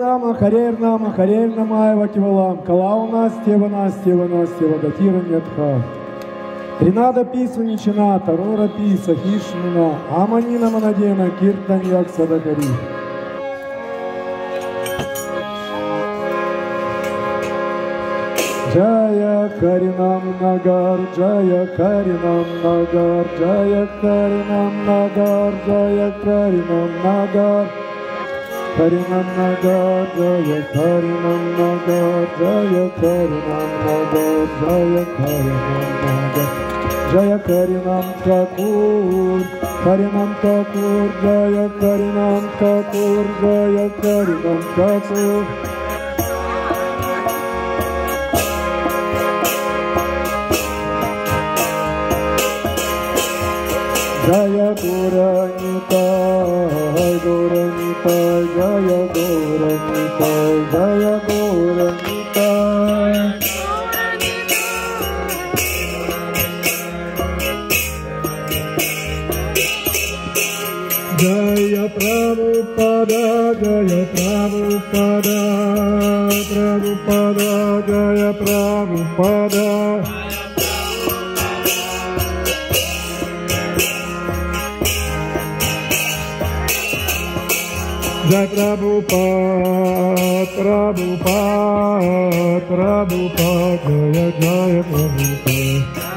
Харер Нама, Ая Вакивалам, Калаунастева, Настева, Настева, Гатира Нетха. Тринада Пису Ничина, Тарора Писа, Хишмина, Аманина Манадена, Киртан Яксадагари. Джая Каринам Нагар, Джая Каринам Нагар, Джая Каринам Нагар, Джая Каринам Нагар, Каринам Нагар, Джая Каринам Нагар, Джая Каринам Нагар, Джая Каринам Нагар, Джая Каринам Такур, Каринам Такур, Джая Каринам Такур, Джая Каринам Такур. Jaya Gora Nitai, Gora Nitai, Jaya Gora Nitai, Jaya Gora Nitai. Jaya Prabhupada, Jaya Prabhupada, Prabhupada, Jaya Prabhupada. Jai Prabhupada, Prabhupada, Prabhupada, Jaya Jaya Prabhupada.